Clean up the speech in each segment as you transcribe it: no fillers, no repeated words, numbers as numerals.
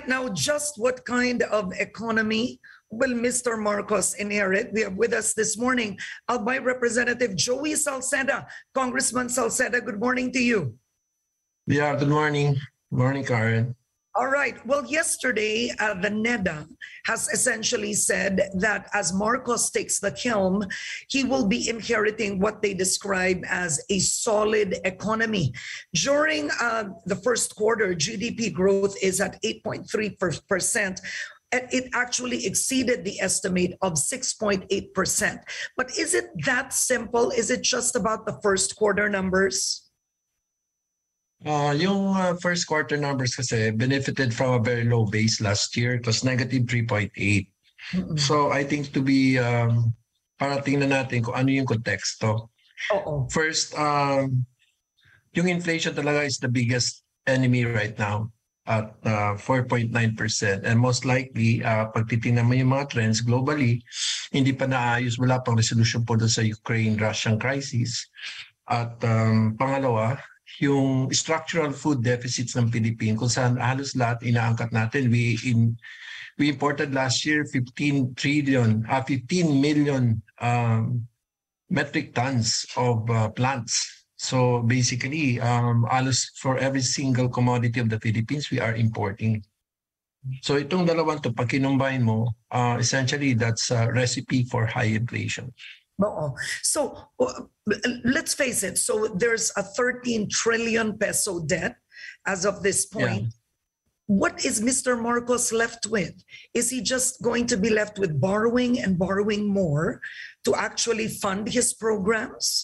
Now, just what kind of economy will Mr. Marcos inherit? We have with us this morning Albay Representative Joey Salceda. Congressman Salceda, good morning to you. Yeah, good morning. Good morning, Karen. All right. Well, yesterday, the NEDA has essentially said that as Marcos takes the helm, he will be inheriting what they describe as a solid economy. During the first quarter, GDP growth is at 8.3%. It actually exceeded the estimate of 6.8%. But is it that simple? Is it just about the first quarter numbers? Yung first quarter numbers kasi benefited from a very low base last year. It was negative 3.8. So I think to be, para tingnan natin kung ano yung konteksto. First, yung inflation talaga is the biggest enemy right now at 4.9%. And most likely, pag titingnan mo yung mga trends globally, hindi pa naayos, wala pang resolution po doon sa Ukraine-Russian crisis. At pangalawa, yung structural food deficits ng Philippines, kung saan halos lahat inaangkat natin. We imported last year 15 million metric tons of plants. So basically, halos for every single commodity of the Philippines, we are importing. So itong dalawang to, pag kinumbine mo, essentially that's a recipe for high inflation. So let's face it. So there's a 13 trillion peso debt as of this point. Yeah. What is Mr. Marcos left with? Is he just going to be left with borrowing and borrowing more to actually fund his programs?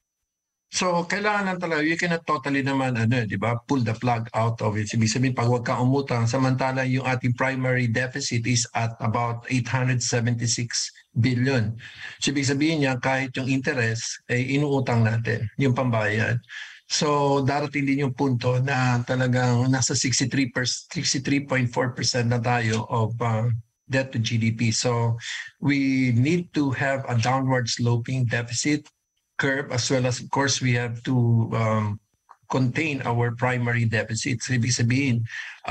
So kailangan talaga, you cannot totally naman di ba, pull the plug out of it. Ibig sabihin, pag wag ka umutang, samantala yung ating primary deficit is at about 876 billion. So ibig sabihin niya, kahit yung interest, inuutang natin, yung pambayad. So darating din yung punto na talagang nasa 63.4% na tayo of debt to GDP. So we need to have a downward sloping deficit curve, as well as, of course, we have to contain our primary deficits. Ibig sabihin,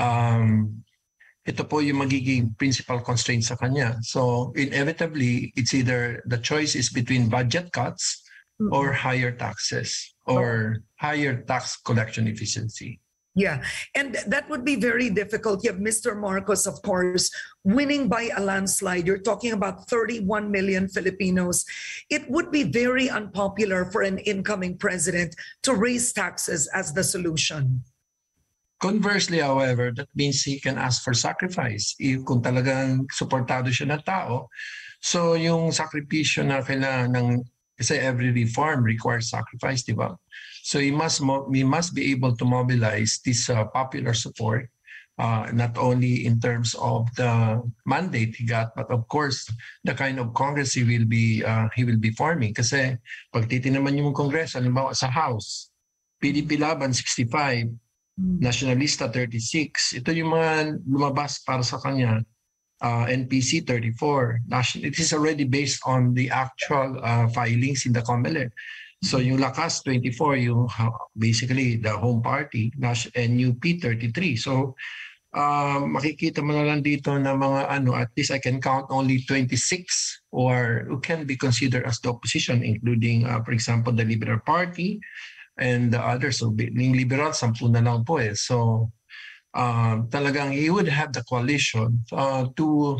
ito po yung magiging principal constraint sa kanya. So inevitably, it's either the choice is between budget cuts or higher taxes or higher tax collection efficiency. Yeah, and that would be very difficult. You have Mr. Marcos, of course, winning by a landslide. You're talking about 31 million Filipinos. It would be very unpopular for an incoming president to raise taxes as the solution. Conversely, however, that means he can ask for sacrifice kung talagang suportado siya ng tao. So yung sakripisyo na kailangan ng, kasi every reform requires sacrifice, di ba? So we must be able to mobilize this popular support, not only in terms of the mandate he got, but of course the kind of Congress he will be forming. Kasi pag titingnan yung Kongreso, halimbawa sa House, PDP Laban 65, Nationalista 36. Ito yung mga lumabas para sa kanya. NPC 34. It is already based on the actual filings in the COMELEC. So yung Lakas 24, yung basically the home party, NUP 33. So makikita mo na lang dito na mga at least I can count only 26 who can be considered as the opposition, including for example the Liberal Party and the others. So yung Liberal 10 na lang po eh. So talagang he would have the coalition to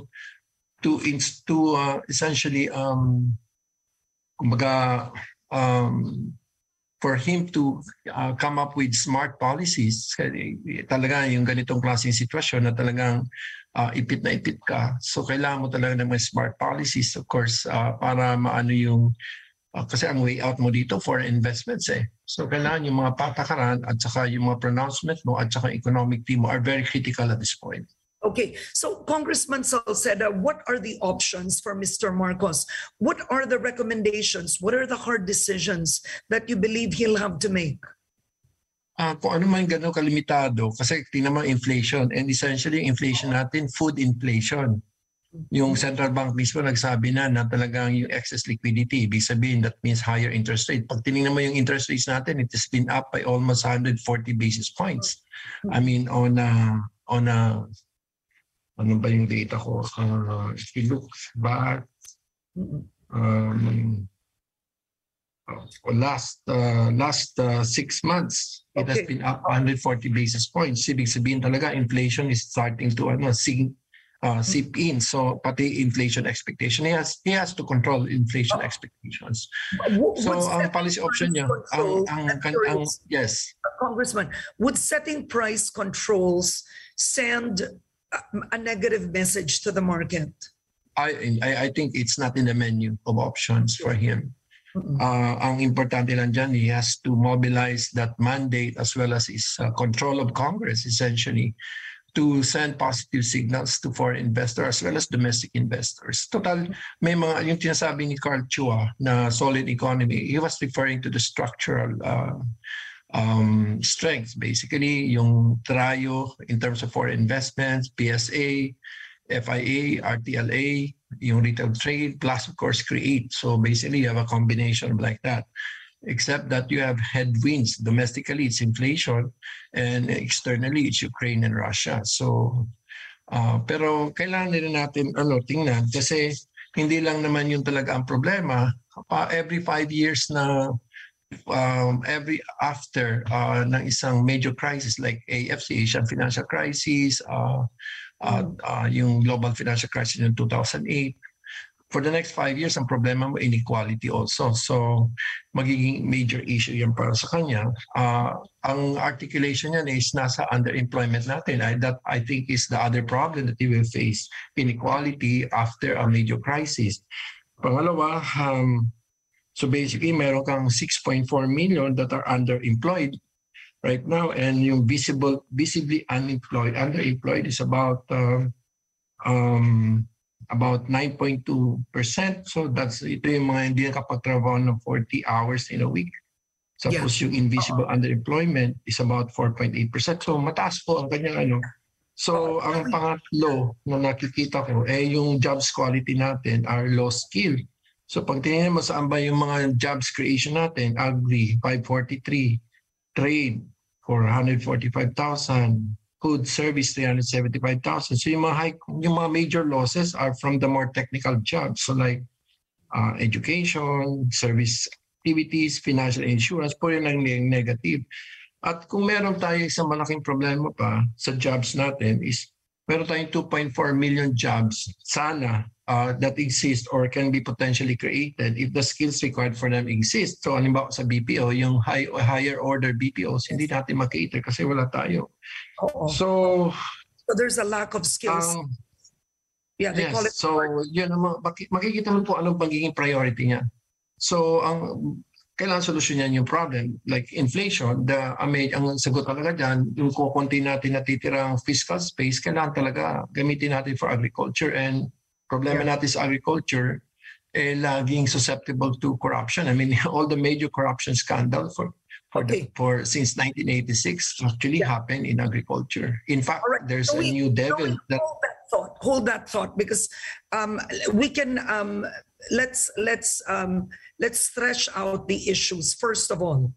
essentially kumbaga for him to come up with smart policies. Talaga yung ganitong klaseng sitwasyon na talagang ipit na ipit ka. So kailangan mo talaga ng mga smart policies, of course, para maano yung kasi ang way out mo dito for investments eh. So kailangan yung mga patakaran at saka yung mga pronouncement mo at saka economic team mo are very critical at this point. Okay, so Congressman Salceda, what are the options for Mr. Marcos? What are the recommendations? What are the hard decisions that you believe he'll have to make? Kung ano man gano'ng kalimitado, kasi tingnan mo inflation, and essentially inflation natin, food inflation. Yung central bank mismo nagsabi na talagang yung excess liquidity, ibig sabihin that means higher interest rate. Pag tinignan mo yung interest rates natin, it has been up by almost 140 basis points. I mean, on a ano ba yung data ko? If you look back, last 6 months, it has been up 140 basis points. Ibig sabihin talaga, inflation is starting to seep in. So pati inflation expectation, he has to control inflation expectations. So ang policy option niya, yes. Congressman, would setting price controls send a negative message to the market? I think it's not in the menu of options for him. Ang importante lang dyan, he has to mobilize that mandate as well as his control of Congress, essentially, to send positive signals to foreign investors as well as domestic investors. Total, may mga, yung tinasabi ni Carl Chua na solid economy, he was referring to the structural strengths, basically, yung trayo in terms of foreign investments, PSA, FIA, RTLA, yung retail trade, plus of course create. So basically you have a combination like that. Except that you have headwinds. Domestically, it's inflation, and externally, it's Ukraine and Russia. So, pero kailangan din natin tingnan kasi hindi lang naman yun talaga ang problema. Every 5 years na after ng isang major crisis like AFC, Asian Financial Crisis, yung global financial crisis in 2008, for the next 5 years, ang problema mo inequality also. So, magiging major issue yan para sa kanya. Ang articulation niyan is nasa underemployment natin. That I think is the other problem that we will face, inequality after a major crisis. Pangalawa, so basically, meron kang 6.4 million that are underemployed right now, and yung visibly underemployed is about 9.2%. So ito yung mga hindi nakapagtrabaho ng 40 hours in a week. Suppose yung invisible underemployment is about 4.8%. So mataas po ang kanyang So ang pangatlo na nakikita ko yung jobs quality natin are low skill. So pag tingnan mo saan ba yung mga jobs creation natin, agri 543, trade 445,000, food service 375,000. So yung mga major losses are from the more technical jobs. So like education, service activities, financial insurance, po yun ang negative. At kung meron tayo isang malaking problema pa sa jobs natin is meron tayong 2.4 million jobs sana that exist or can be potentially created if the skills required for them exist. So halimbawa sa BPO, yung higher order BPOs, hindi natin makater kasi wala tayo. So there's a lack of skills. They call it. So yun, makikita mo po anong magiging priority niya. So kailangan solusyonan yung problem. Like inflation, ang sagot talaga dyan, yung kukunti natin natitirang fiscal space, kailangan talaga gamitin natin for agriculture. And problema natin sa agriculture, laging susceptible to corruption. I mean, all the major corruption scandal since 1986 actually happened in agriculture. In fact, there's a new devil. Hold that thought, because we can let's stretch out the issues. First of all,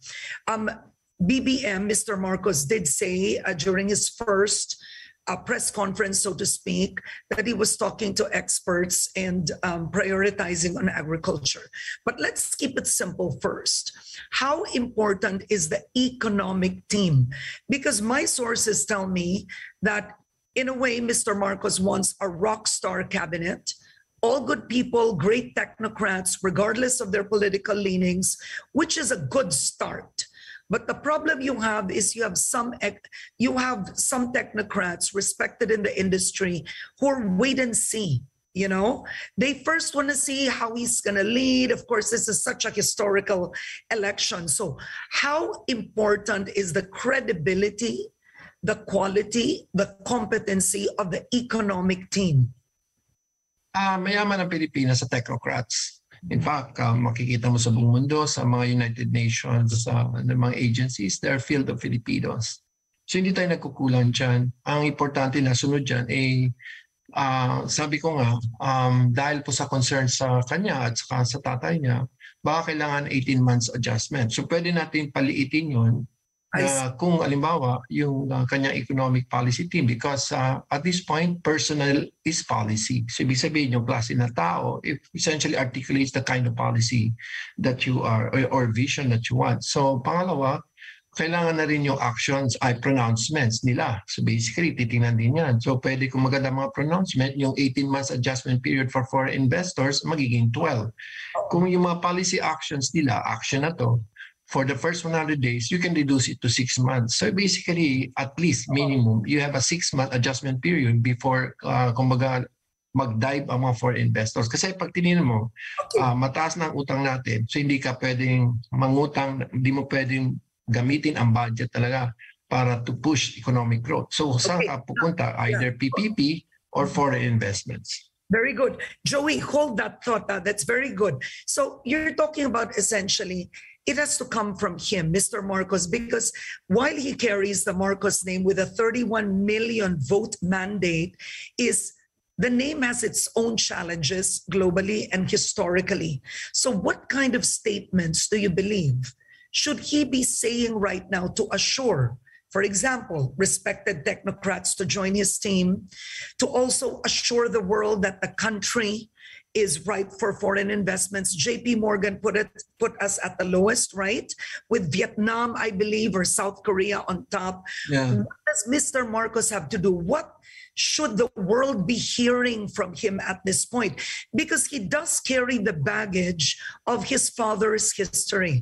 BBM, Mr. Marcos, did say during his first press conference, so to speak, that he was talking to experts and prioritizing on agriculture. But let's keep it simple first. How important is the economic team? Because my sources tell me that in a way, Mr. Marcos wants a rock star cabinet, all good people, great technocrats, regardless of their political leanings, which is a good start. But the problem you have is you have some technocrats respected in the industry who are wait and see. They first want to see how he's going to lead. Of course, this is such a historical election. So how important is the credibility, the quality, the competency of the economic team? Mayaman ang Pilipinas sa technocrats. In fact, makikita mo sa buong mundo, sa mga United Nations, sa mga agencies, they're filled of Filipinos. So hindi tayo nagkukulang dyan. Ang importante na sunod dyan sabi ko nga, dahil po sa concern sa kanya at sa tatay niya, baka kailangan 18 months adjustment. So pwede natin paliitin yun I see. kung alimbawa yung kanyang economic policy team, because at this point personal is policy. So ibig sabihin yung klase na tao it essentially articulates the kind of policy that you are or vision that you want. So pangalawa, kailangan na rin yung actions ay pronouncements nila. So basically, titingnan din yan. So pwede kung maganda mga pronouncement, yung 18 months adjustment period for foreign investors, magiging 12. Kung yung mga policy actions nila, action na to, for the first 100 days, you can reduce it to 6 months. So basically, at least minimum, you have a 6-month adjustment period before, kumbaga, mag-dive ang mga foreign investors. Kasi pag tinignan mo, mataas na ang utang natin, so hindi ka pwedeng mangutang, hindi mo pwedeng gamitin ang budget talaga para to push economic growth. So saan ka pupunta? Either PPP or foreign investments. Very good. Joey, hold that thought. That's very good. So you're talking about essentially, it has to come from him, Mr. Marcos, because while he carries the Marcos name with a 31 million vote mandate, the name has its own challenges globally and historically. So what kind of statements do you believe should he be saying right now to assure, for example, respected technocrats to join his team, to also assure the world that the country is ripe for foreign investments? JP Morgan put us at the lowest, right? With Vietnam, I believe, or South Korea on top. Yeah. What does Mr. Marcos have to do? What should the world be hearing from him at this point? Because he does carry the baggage of his father's history.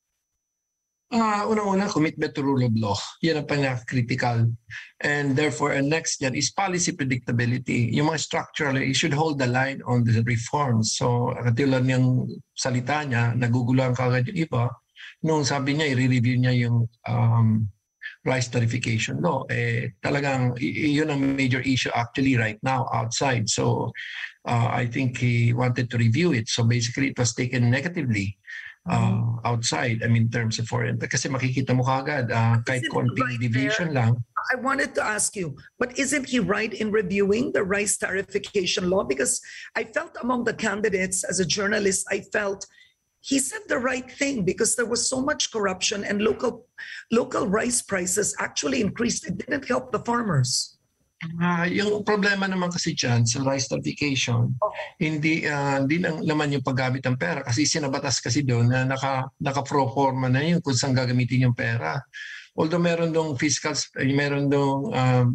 Unang-una, commitment to rule of law. Yan ang pinaka-critical. And therefore, next yan is policy predictability. Yung mga structural, you should hold the line on the reforms. So, katulad niyang salita niya, naguguluhan kagad yung iba. Nung sabi niya, i-review niya yung rice tarification law. Talagang, yun ang major issue actually right now outside. So, I think he wanted to review it. So, basically, it was taken negatively. Outside, I mean, in terms of foreign, kasi makikita mo kagad, kahit konting division lang. I wanted to ask you, but isn't he right in reviewing the rice tarification law? Because I felt among the candidates, as a journalist, I felt he said the right thing because there was so much corruption and local rice prices actually increased. It didn't help the farmers. Yung problema naman kasi dyan sa rice tarification, hindi lang naman yung paggamit ng pera kasi sinabatas kasi doon na naka-pro forma na yun kung saan gagamitin yung pera. Although meron dong meron dong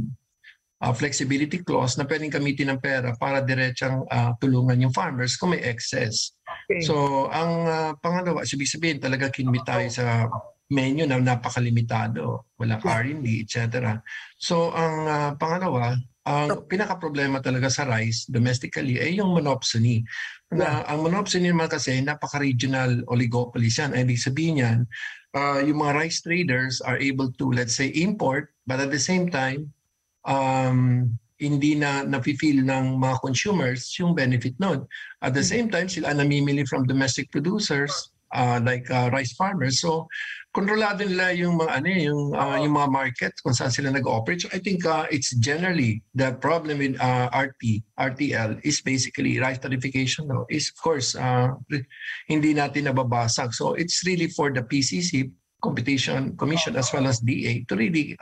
flexibility clause na pwedeng gamitin ng pera para diretsang tulungan yung farmers kung may excess. Okay. So ang pangalawa, ibig sabihin talaga kinimit tayo sa menu na napakalimitado, walang R&D, etc. So ang pangalawa, ang pinaka-problema talaga sa rice domestically ay yung monopsony. Ang monopsony naman kasi napaka-regional oligopolies yan. Ibig sabihin yan, yung mga rice traders are able to, let's say, import, but at the same time, hindi na nafe-feel ng mga consumers yung benefit nun. At the same time, sila namimili from domestic producers, like rice farmers. So kontrolado nila yung mga yung mga market kung saan sila nag-operate. So I think it's generally the problem with RTL is basically rice tarification law is of course hindi natin nababasag. So it's really for the PCC, Competition Commission, as well as DA to really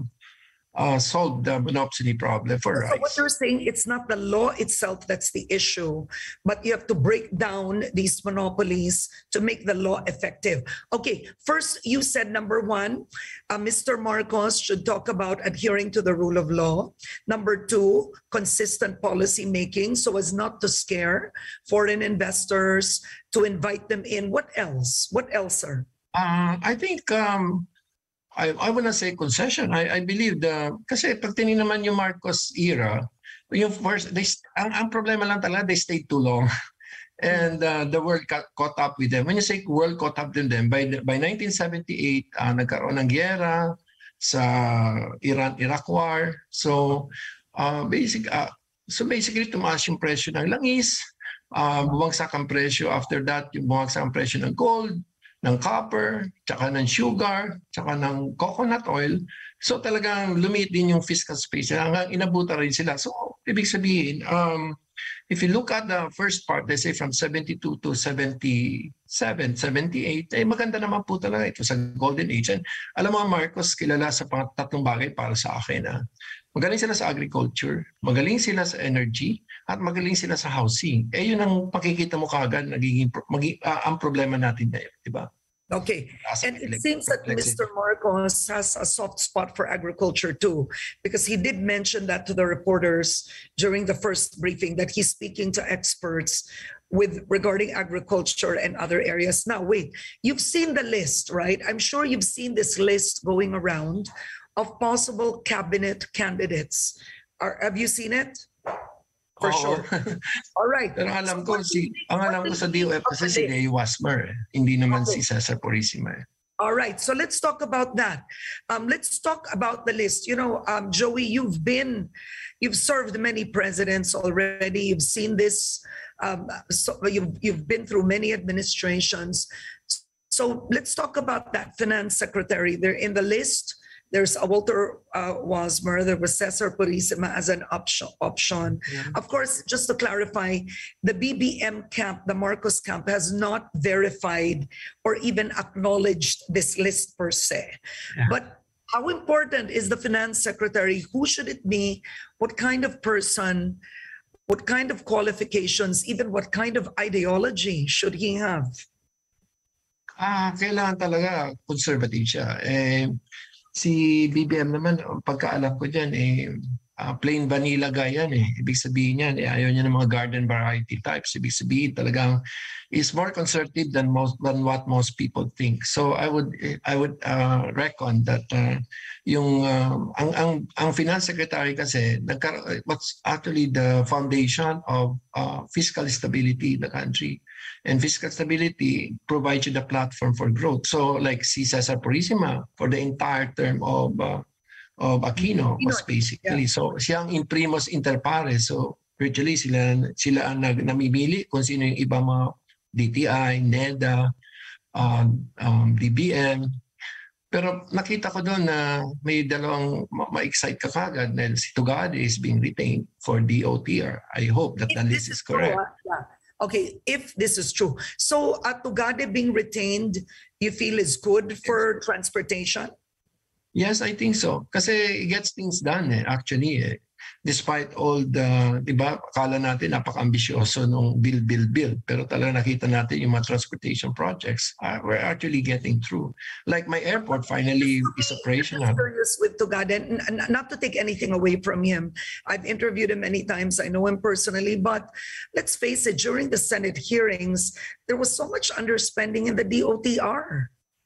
solve the monopsony problem for rice. So what you're saying, it's not the law itself that's the issue, but you have to break down these monopolies to make the law effective. Okay, first you said number one, Mr. Marcos should talk about adhering to the rule of law. Number two, consistent policy making so as not to scare foreign investors, to invite them in. What else? What else, sir? I think I wanna say concession. I believe kasi pag tinignan naman yung Marcos era, yung first, ang problema lang talaga, they stayed too long. And the world caught up with them. When you say world caught up with them, by 1978, nagkaroon ng giyera sa Iran-Iraq War. So basically, tumaas yung presyo ng langis, bumagsak ang presyo after that, yung bumagsak ang presyo ng gold, ng copper, tsaka ng sugar, tsaka ng coconut oil. So talagang lumit din yung fiscal space. Hanggang inabutan rin sila. So ibig sabihin, if you look at the first part, let's say from 72 to 77, 77, 78, maganda naman po talaga. Ito sa golden age. And alam mo, ang Marcos, kilala sa tatlong bagay para sa akin. Magaling sila sa agriculture, magaling sila sa energy, at magaling sila sa housing. Yun ang pakikita mo kagad, ang problema natin ngayon, di ba? Okay. And it seems that Mr. Marcos has a soft spot for agriculture too, because he did mention that to the reporters during the first briefing that he's speaking to experts regarding agriculture and other areas. Now, wait, you've seen the list, right? I'm sure you've seen this list going around of possible cabinet candidates. Have you seen it? For sure. All right. Pero alam ko sa DOF kasi si Leo Wasmer, hindi naman si Cesar Purisima. All right. So let's talk about that. Let's talk about the list. You know, Joey, you've served many presidents already. You've seen this. So you've been through many administrations. So let's talk about that finance secretary. They're in the list. There's a Walter Wasmer. There was Cesar Purisima as an option. Yeah. Of course, just to clarify, the BBM camp, the Marcos camp, has not verified or even acknowledged this list per se. Yeah. But how important is the finance secretary? Who should it be? What kind of person? What kind of qualifications? Even what kind of ideology should he have? Kailangan talaga conservative siya. Si BBM naman, pagkaalam ko dyan, plain vanilla guy yan. Ibig sabihin yan, ayaw niya ng mga garden variety types. Ibig sabihin talagang is more conservative than what most people think. So I would reckon that ang finance secretary kasi what's actually the foundation of fiscal stability in the country. And fiscal stability provides you the platform for growth. So like si Cesar Purisima for the entire term of Aquino was basically, so siyang imprimus inter pares. So virtually sila ang namimili kung sino yung ibang mga DTI, NEDA, DBM. Pero nakita ko doon na may dalawang ma-excite ka kagad dahil si Tugade is being retained for DOTR. I hope that the list is correct. Okay, if this is true. So Tugade being retained, you feel is good for transportation? Yes, I think so. Kasi it gets things done actually. Despite all the, di ba, akala natin napaka-ambisyoso nung build. Pero talaga nakita natin yung mga transportation projects we're actually getting through. Like my airport finally is operational. I'm curious with Tugade, not to take anything away from him. I've interviewed him many times. I know him personally. But let's face it, during the Senate hearings, there was so much underspending in the DOTR.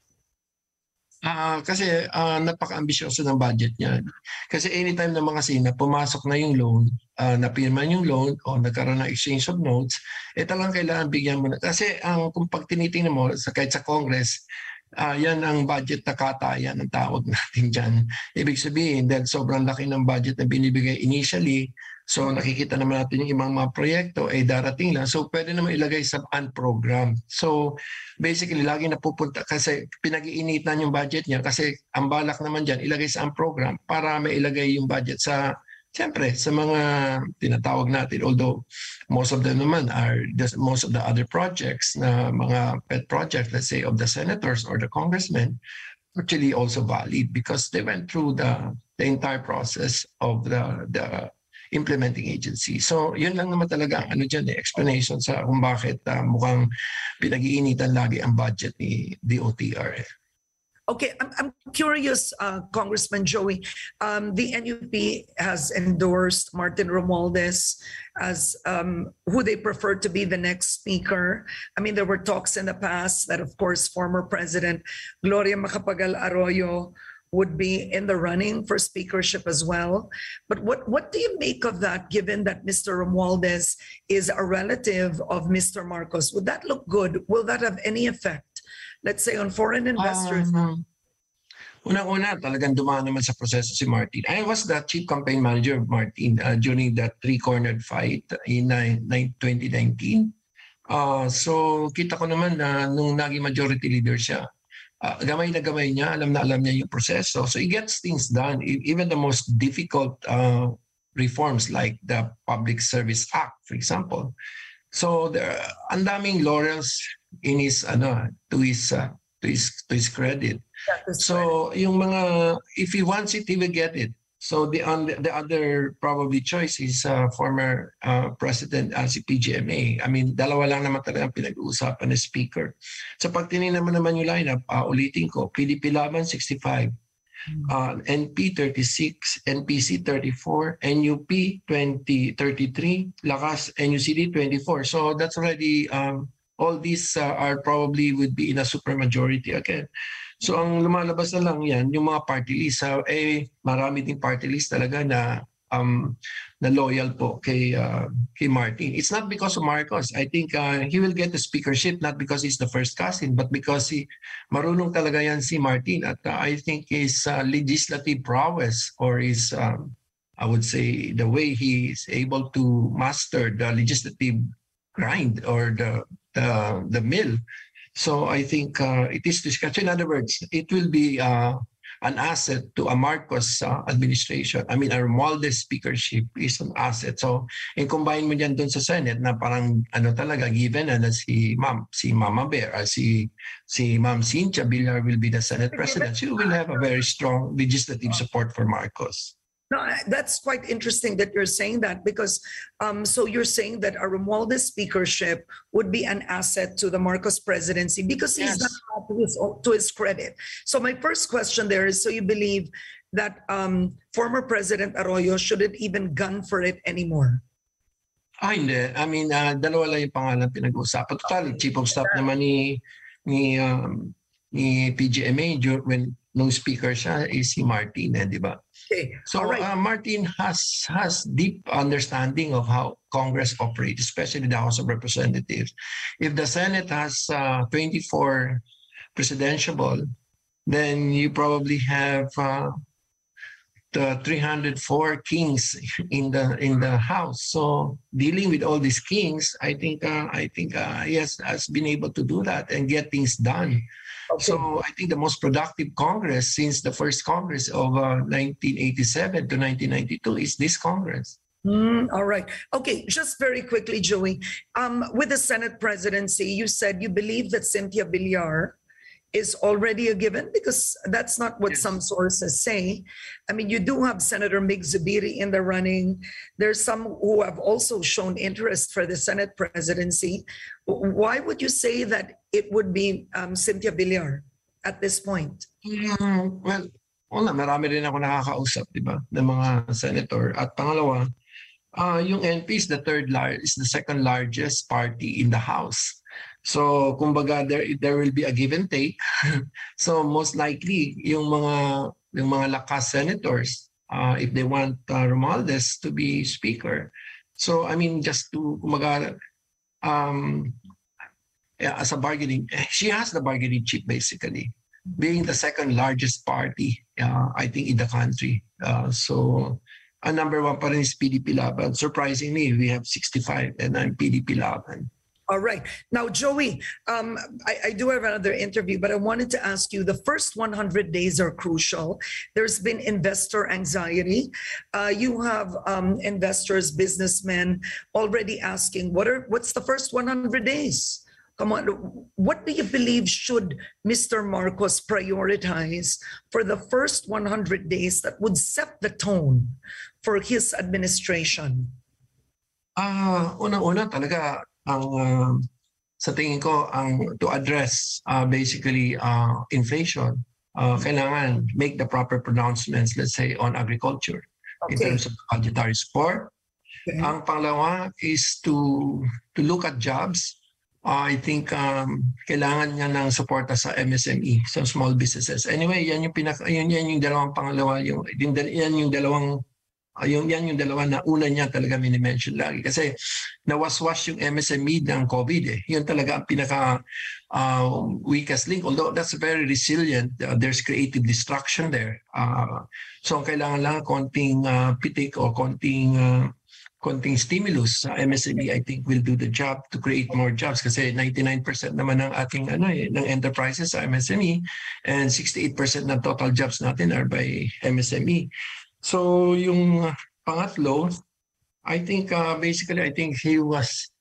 Kasi napaka-ambisyoso ng budget niya. Kasi anytime na mga sina, pumasok na yung loan, napirman yung loan o nagkaroon ng exchange of notes, talagang kailangan bigyan mo na. Kasi kung pag tinitingnan mo, kahit sa Congress, yan ang budget na katayan ang tawag natin dyan. Ibig sabihin, dahil sobrang laki ng budget na binibigay initially, so nakikita naman natin yung ibang mga proyekto darating lang. So pwede naman ilagay sa unprogram. So basically lagi napupunta kasi pinag-iinitan yung budget niya kasi ang balak naman dyan ilagay sa unprogram para may ilagay yung budget sa siyempre sa mga tinatawag natin. Although most of them naman are most of the other projects na mga pet projects, let's say of the senators or the congressmen, actually also valid because they went through the entire process of the implementing agency. So yun lang naman talaga ang explanation sa kung bakit mukhang pinag-iinitan lagi ang budget ni DOTR. Okay, I'm curious, Congressman Joey. The NUP has endorsed Martin Romualdez as who they prefer to be the next speaker. I mean, there were talks in the past that, of course, former President Gloria Macapagal Arroyo would be in the running for speakership as well. But what do you make of that, given that Mr. Romualdez is a relative of Mr. Marcos? Would that look good? Will that have any effect, let's say, on foreign investors? Unang-una, talagang dumaan naman sa proseso si Martin. I was the chief campaign manager of Martin during that three-cornered fight in 2019. So kita ko naman na nung naging majority leader siya, gamay na gamay niya, alam niya yung proseso. So he gets things done, even the most difficult reforms like the Public Service Act, for example. So ang daming laurels in his to his credit. Yeah, that's right. So yung mga, if he wants it, he will get it. So the other probably choice is former President si PGMA. I mean, dalawa lang naman talaga ang pinag-uusapan ng speaker. So pag tinignan naman yung lineup, ulitin ko, PDP Laban 65, NP 36, NPC 34, NUP 33, Lakas NUCD 24. So that's already all these are probably would be in a supermajority again. So ang lumalabas na lang yan, yung mga party list, marami ding party list talaga na loyal po kay Martin. It's not because of Marcos. I think he will get the speakership not because he's the first cousin, but because marunong talaga yan si Martin. At I think his legislative prowess or his, I would say, the way he is able to master the legislative grind or the mill. So I think it is discussed. In other words, it will be an asset to a Marcos administration. I mean, a Romualdez speakership is an asset. So, combine mo dyan dun sa Senate na parang talaga given na si Mama Bear, si Ma'am Cynthia Villar will be the Senate President. She will have a very strong legislative support for Marcos. No, that's quite interesting that you're saying that because so you're saying that a Romualdez speakership would be an asset to the Marcos presidency because he's Yes. not to his credit. So my first question there is, so you believe that former President Arroyo shouldn't even gun for it anymore? Hindi. I mean, dalawa lang yung pangalan pinag-uusapan. Total, chief of staff naman ni PGMA when nung speaker siya is si Martin, di ba? Okay. So All right. Martin has deep understanding of how Congress operates, especially the House of Representatives. If the Senate has 24 presidential, then you probably have the 304 kings in the House. So dealing with all these kings, I think he has been able to do that and get things done. Okay. So I think the most productive Congress since the first Congress of 1987 to 1992 is this Congress. All right. Okay, just very quickly, Joey. With the Senate presidency, you said you believe that Cynthia Villar is already a given because that's not what Yes. some sources say. I mean, you do have Senator Mig Zubiri in the running. There's some who have also shown interest for the Senate presidency. Why would you say that it would be Cynthia Villar at this point? Well, marami rin ako nakakausap, di ba, ng mga senator. At pangalawa, yung NP is the second largest party in the House. So, kumbaga, there will be a give and take. So, most likely, yung mga lakas senators, if they want Romualdez to be speaker. So, I mean, just to, kumbaga, as a bargaining, she has the bargaining chip, basically. Being the second largest party, I think, in the country. So, number one pa rin is PDP Laban. Surprisingly, we have 65 and I'm PDP Laban. All right. Now, Joey, I do have another interview, but I wanted to ask you, the first 100 days are crucial. There's been investor anxiety. You have investors, businessmen already asking, what's the first 100 days? Come on, what do you believe should Mr. Marcos prioritize for the first 100 days that would set the tone for his administration? Una-una talaga, sa tingin ko, to address basically inflation, kailangan make the proper pronouncements, let's say, on agriculture in terms of budgetary support. Okay. Ang pangalawa is to look at jobs. I think kailangan niya ng suporta sa MSME, sa small businesses. Anyway, yan yung dalawang pangalawa, yan yung dalawa na una niya talaga mini-mention lagi. Kasi nawaswas yung MSME ng COVID. Yun talaga ang pinaka weakest link. Although that's very resilient, there's creative destruction there. So kailangan lang konting pitik o konting stimulus sa MSME, I think will do the job to create more jobs kasi 99% naman ng ating ng enterprises sa MSME and 68% ng total jobs natin are by MSME. So yung pangatlo, I think basically I think he was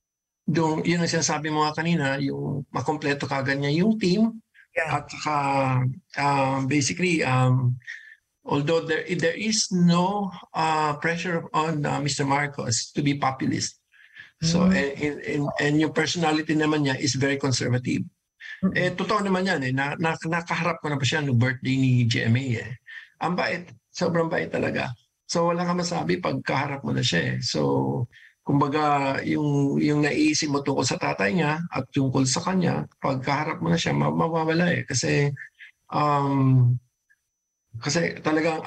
yun ang sinasabi mo nga kanina, yung makompleto kagad niya yung team. Yeah. At saka basically, although there is no pressure on Mr. Marcos to be populist. So, and yung personality naman niya is very conservative. Totoo naman yan. Nakaharap ko na pa siya no birthday ni GMA. Ang bait. Sobrang bait talaga. So, wala ka masabi pag kaharap mo na siya. So, kumbaga, yung naiisip mo tungkol sa tatay niya at tungkol sa kanya, pag kaharap mo na siya, mawawala Kasi talagang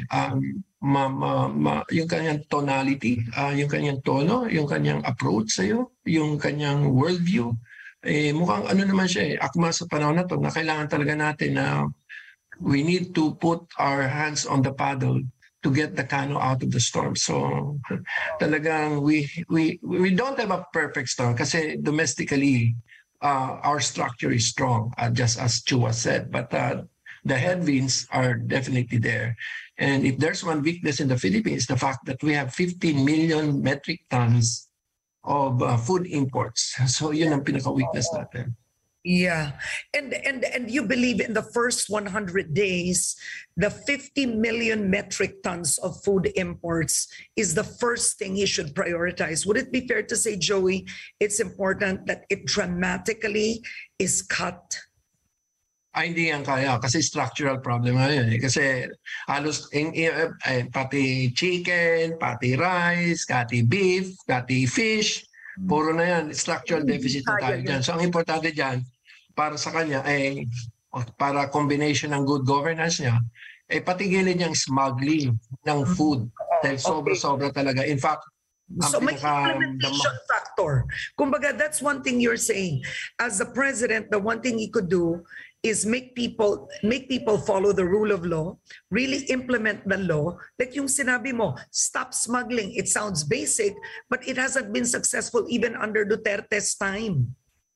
yung kanyang tonality, yung kanyang tono, yung kanyang approach sa'yo, yung kanyang worldview, mukhang naman siya akma sa panahon na to na kailangan talaga natin na we need to put our hands on the paddle to get the canoe out of the storm. So talagang we don't have a perfect storm kasi domestically our structure is strong, just as Chua said. But the headwinds are definitely there. And if there's one weakness in the Philippines, the fact that we have 15 million metric tons of food imports. So yun ang pinaka-weakness natin. Yeah. And you believe in the first 100 days, the 50 million metric tons of food imports is the first thing he should prioritize. Would it be fair to say, Joey, it's important that it dramatically is cut? Hindi yan kaya kasi structural problem na yun. Kasi halos pati chicken, pati rice, pati beef, pati fish, puro na yan. Structural deficit na tayo dyan. So ang importante dyan, para sa kanya, para combination ng good governance niya, patigilin niyang smuggling ng food. Dahil sobra-sobra talaga. In fact, so may implementation factor. Kumbaga, that's one thing you're saying. As the president, the one thing he could do is make people follow the rule of law, really implement the law. Like yung sinabi mo, stop smuggling. It sounds basic, but it hasn't been successful even under Duterte's time.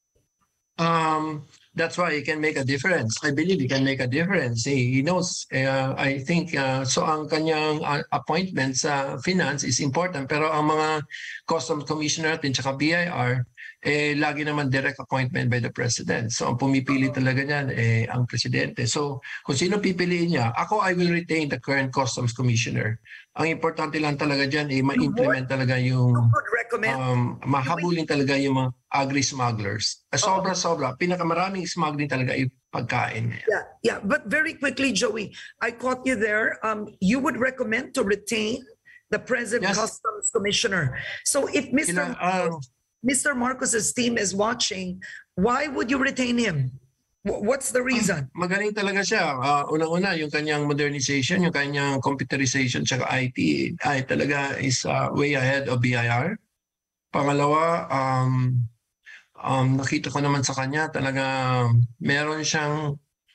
That's why he can make a difference. I believe he can make a difference. He knows, I think, so ang kanyang appointment sa finance is important. Pero ang mga customs commissioner natin tsaka BIR, lagi naman direct appointment by the president. So ang pumipili talaga niyan, ang presidente. So kung sino pipiliin niya, I will retain the current customs commissioner. Ang importante lang talaga dyan, ma-implement talaga yung, mahabulin talaga yung mga agri-smugglers. Sobra-sobra. Pinakamaraming smuggling talaga yung pagkain. Yeah. But very quickly, Joey, I caught you there. You would recommend to retain the present customs commissioner. So if Mr. Marcos's team is watching, why would you retain him? What's the reason? Magaling talaga siya. Unang-una, yung kanyang modernization, yung kanyang computerization, tsaka IT, ay talaga is way ahead of BIR. Pangalawa, nakita ko naman sa kanya, talaga meron siyang,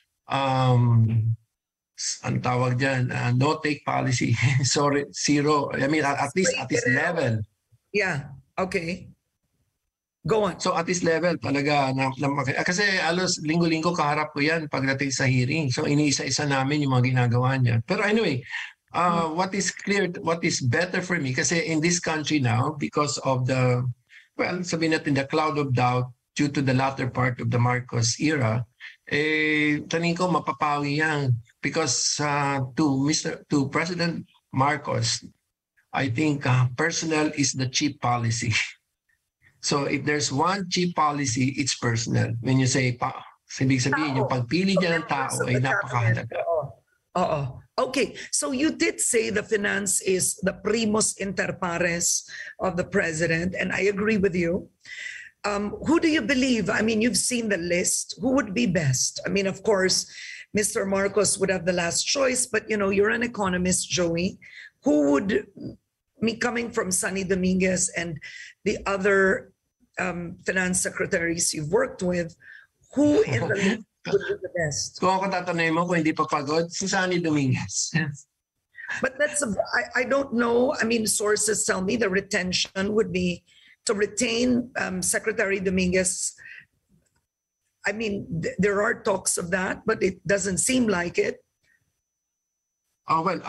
ang tawag dyan, no-take policy. Sorry, zero. I mean, at least at this level. Yeah, okay. Go on. So at this level talaga, kasi alos linggo-linggo kaharap ko yan pagdating sa hearing. So iniisa-isa namin yung mga ginagawa niya. Pero anyway, what is clear, what is better for me, kasi in this country now, because of the, sabihin natin, the cloud of doubt due to the latter part of the Marcos era, tanin ko mapapawi yan. Because to President Marcos, I think personal is the chief policy. So if there's one chief policy, it's personal. When you say, ibig sabihin, yung pagpili niya ng tao ay napakahalaga. Okay, so you did say the finance is the primus inter pares of the president, and I agree with you. Who do you believe? I mean, you've seen the list. Who would be best? I mean, of course, Mr. Marcos would have the last choice, but you're an economist, Joey. Who would, coming from Sonny Dominguez and the other finance secretaries you've worked with, who in the list would be the best? Kung ako tatanungin mo kung hindi pa pagod, si Sonny Dominguez. But I don't know. I mean, sources tell me the retention would be to retain Secretary Dominguez. I mean, there are talks of that, but it doesn't seem like it.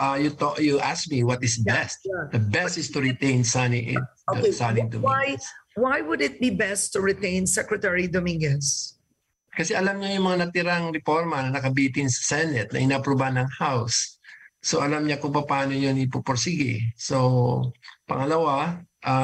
You asked me what is best. The best is to retain Sonny Dominguez. Why would it be best to retain Secretary Dominguez? Kasi alam niya yung mga natirang reforma na nakabitin sa Senate na inaproba ng House. So alam niya kung paano yun ipupursige. So pangalawa,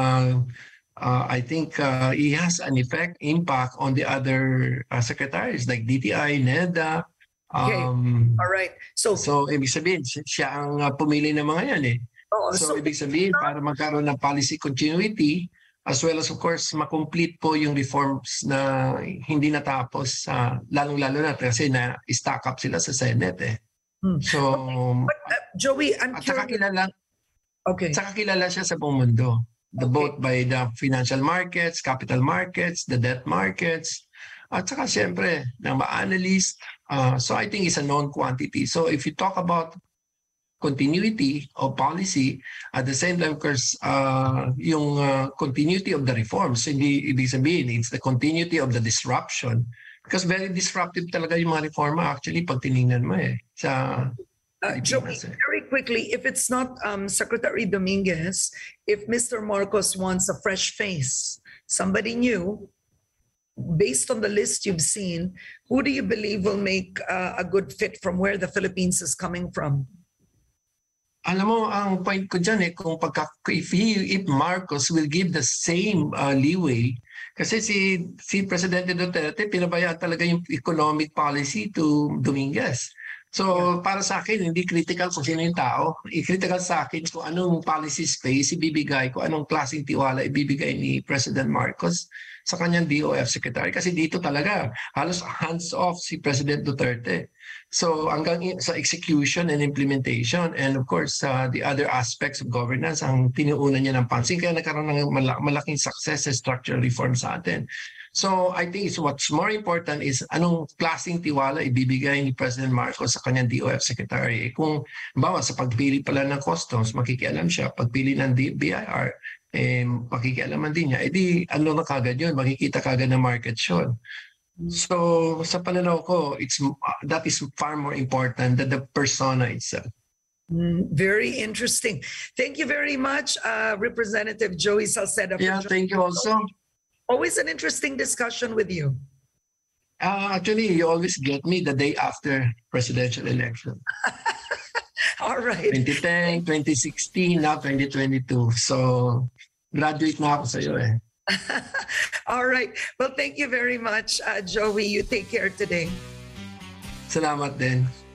I think he has an impact on the other secretaries like DTI, NEDA. Okay. All right. So Ibig sabihin, siya ang pumili ng mga yan eh. So ibig sabihin, para magkaroon ng policy continuity, as well as of course, makomplete po yung reforms na hindi natapos, lalong-lalo na kasi na-stack up sila sa Senate eh. So, but, Joey, I'm at saka curious. saka kilala siya sa buong mundo. Both by the financial markets, capital markets, the debt markets, at saka siyempre ng mga analyst. So I think it's a known quantity. So if you talk about continuity of policy, at the same time, of course, yung continuity of the reforms, hindi ibig sabihin, it's the continuity of the disruption. Because very disruptive talaga yung mga reforma actually pag tinignan mo eh. Joey, very quickly, if it's not Secretary Dominguez, if Mr. Marcos wants a fresh face, somebody new, based on the list you've seen, who do you believe will make a good fit from where the Philippines is coming from? Alam mo, ang point ko dyan eh, if Marcos will give the same leeway, kasi si Presidente Duterte, pinabayaan talaga yung economic policy to Dominguez. So para sa akin, hindi critical kung sino yung tao. I-critical sa akin kung anong policy space ibibigay, kung anong klaseng tiwala ibibigay ni President Marcos sa kanyang DOF Secretary. Kasi dito talaga, halos hands-off si President Duterte. So hanggang sa execution and implementation and of course the other aspects of governance ang tinuunan niya ng pansin. Kaya nagkaroon ng malaking success sa structural reform sa atin. So I think what's more important is anong klaseng tiwala ibibigay ni President Marcos sa kanyang DOF Secretary. Kung bawa sa pagpili pala ng customs, makikialam siya. Pagpili ng BIR, makikialaman din niya. Di ano na kagad yun, makikita kagad na market yun. So sa pananaw ko, that is far more important than the persona itself. Very interesting. Thank you very much, Representative Joey Salceda. Yeah, thank you also. Always an interesting discussion with you. Actually, you always get me the day after presidential election. All right. 2010, 2016, now 2022. So, graduate na ako sa iyo eh. All right. Well, thank you very much, Joey. You take care today. Salamat din.